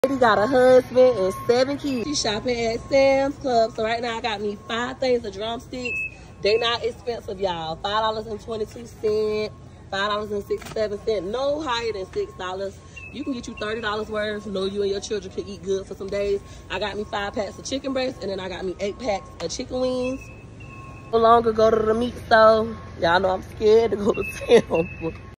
She got a husband and 7 kids. She's shopping at Sam's Club. So right now I got me 5 things of drumsticks. They not expensive, y'all. $5.22, $5.67. No higher than $6. You can get you $30 worth. Know you and your children can eat good for some days. I got me 5 packs of chicken breasts, and then I got me 8 packs of chicken wings. No longer go to the meat store. Y'all know I'm scared to go to Sam's.